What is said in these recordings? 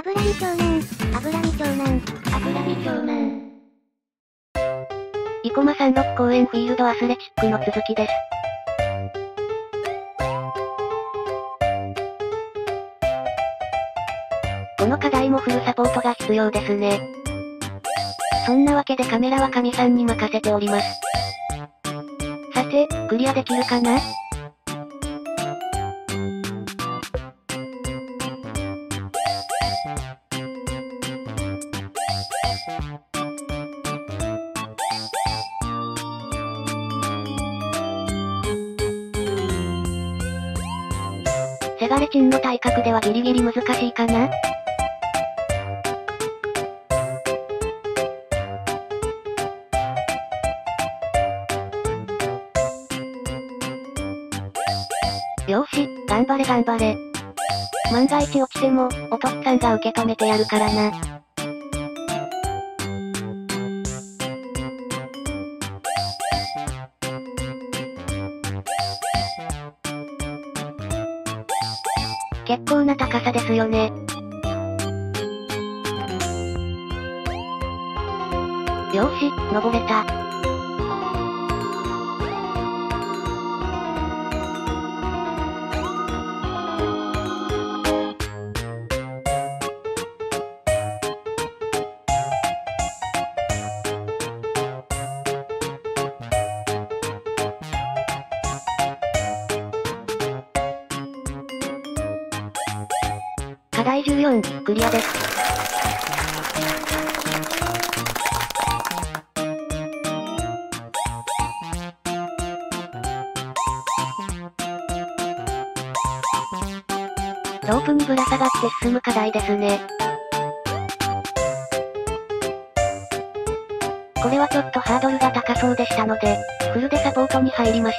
油見長男、油見長男、油見長男。 生駒山麓公園フィールドアスレチックの続きです。この課題もフルサポートが必要ですね。そんなわけでカメラは神さんに任せております。さて、クリアできるかな？せがれちんの体格ではギリギリ難しいかな？よーし、頑張れ頑張れ。万が一落ちても、お父っつぁんが受け止めてやるからな。結構な高さですよね。よーし、登れた。課題14、クリアです。ロープにぶら下がって進む課題ですね。これはちょっとハードルが高そうでしたので、フルでサポートに入りました。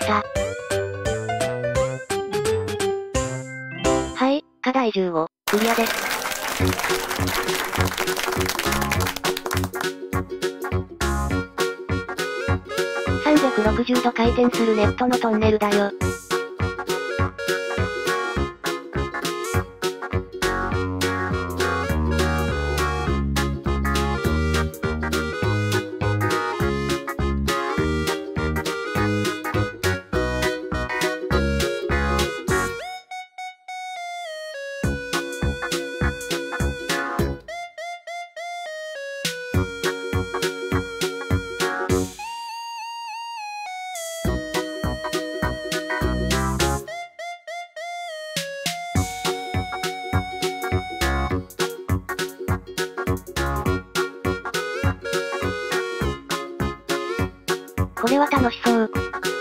はい、課題15、クリアです。360度回転するネットのトンネルだよ。これは楽しそう。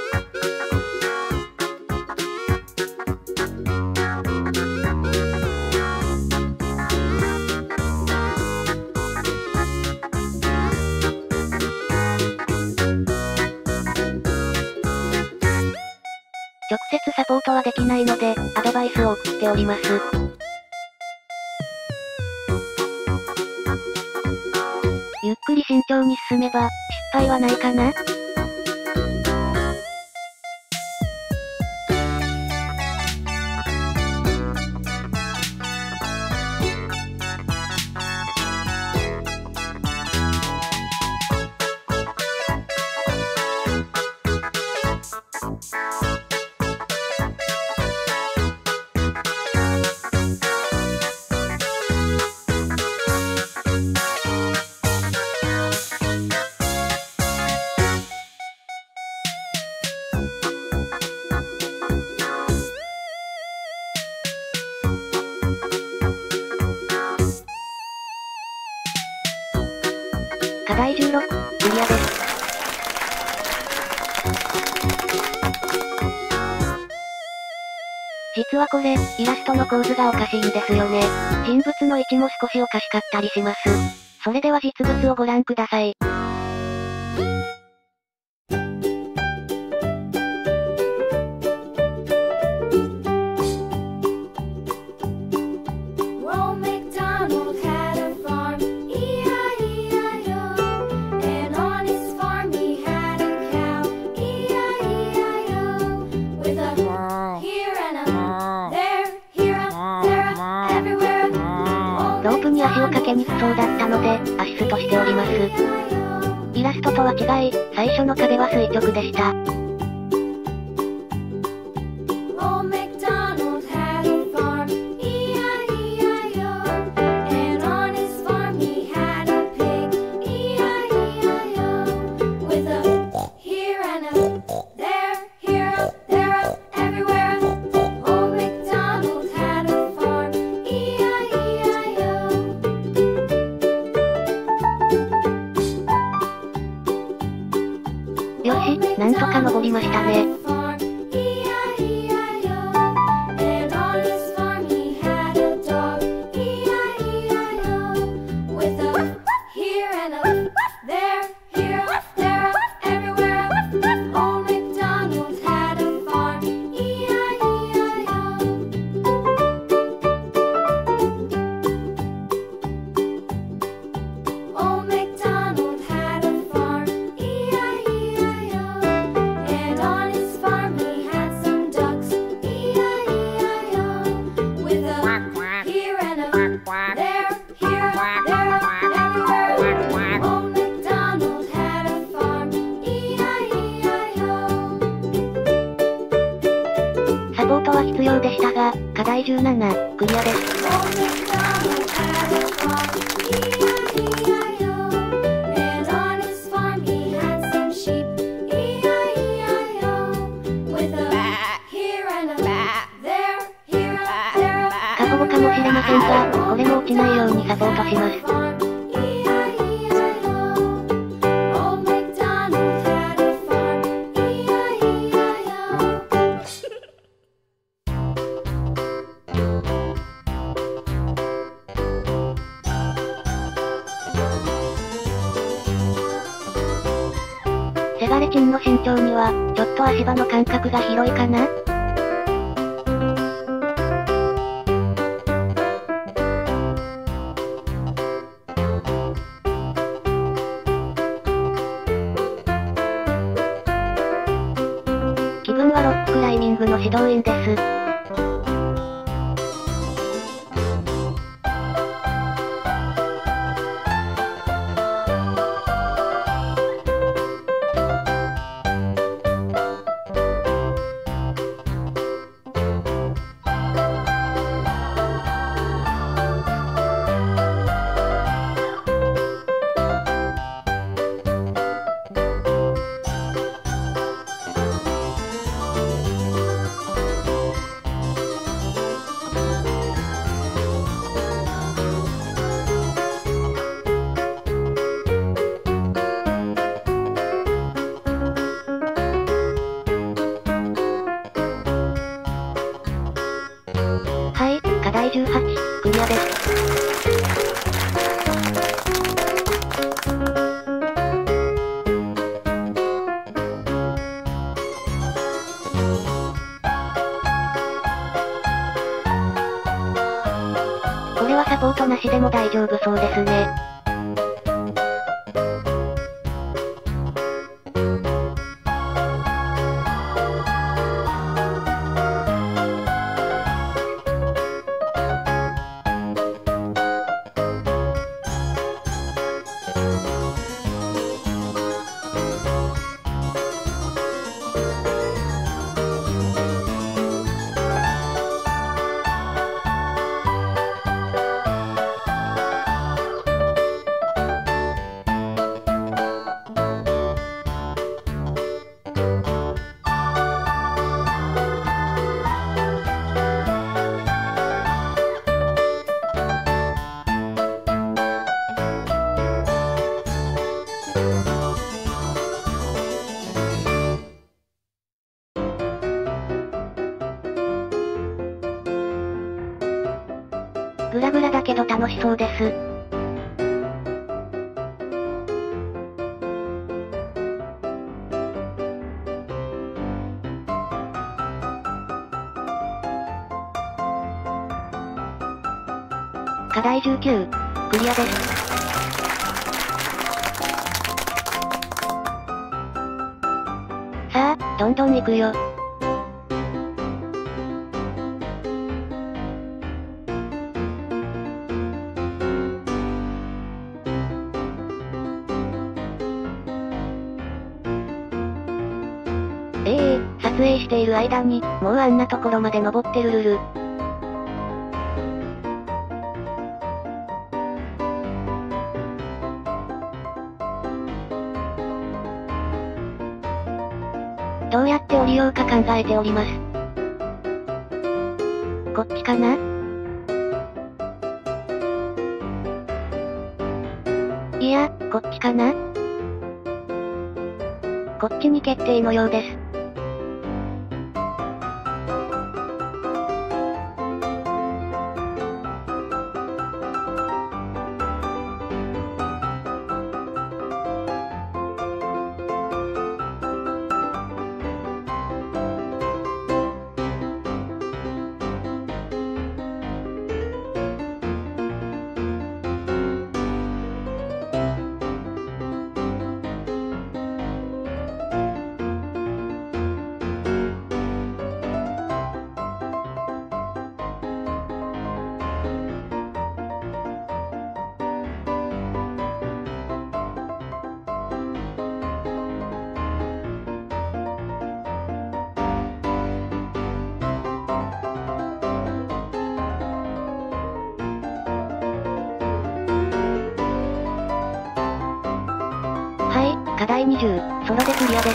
直接サポートはできないので、アドバイスを送っております。ゆっくり慎重に進めば、失敗はないかな？課題16、クリアです。実はこれ、イラストの構図がおかしいんですよね。人物の位置も少しおかしかったりします。それでは実物をご覧ください。ロープに足をかけにくそうだったので、アシストしております。イラストとは違い、最初の壁は垂直でした。よし、なんとか登りましたね。サポートは必要でしたが、課題17、クリアです。過保護かもしれませんが、これも落ちないようにサポートします。セガレチンの身長には、ちょっと足場の間隔が広いかな？気分はロッククライミングの指導員です。はい、課題18、クリアです。これはサポートなしでも大丈夫そうですね。グラグラだけど楽しそうです。課題19、クリアです。さあ、どんどん行くよ。 憩している間に、もうあんなところまで登ってるルル。どうやって降りようか考えております。こっちかな？いや、こっちかな？こっちに決定のようです。はい、課題20、ソロでクリアです。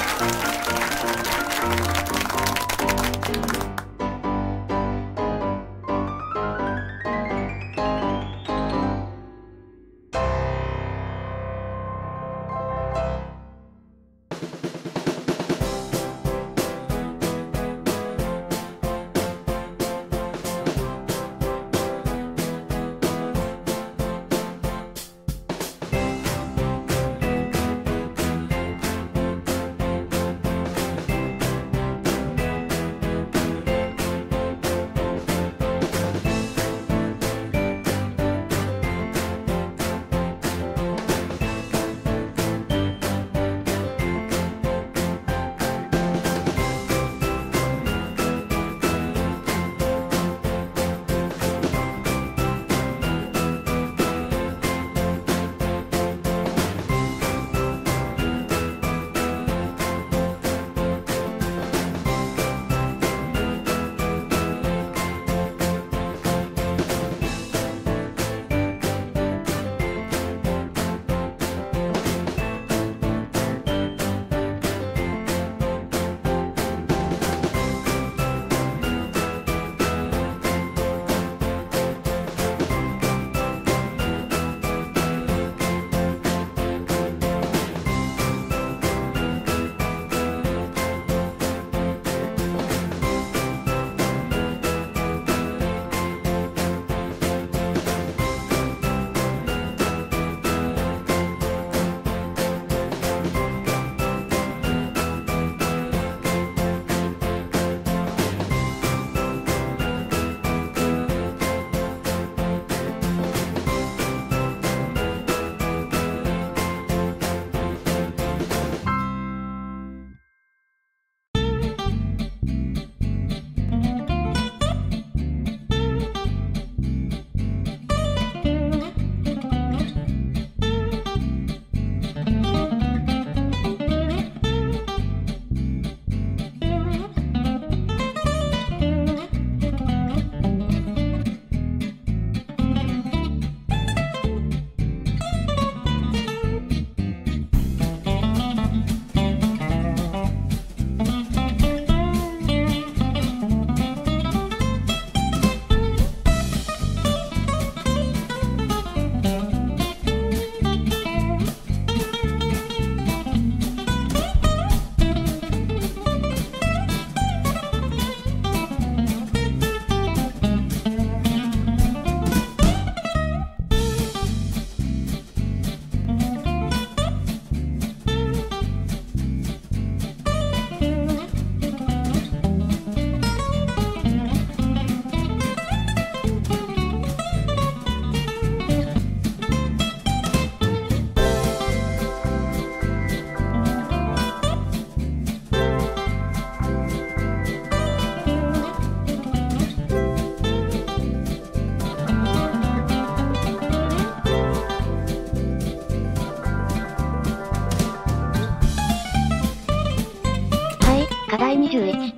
課題21、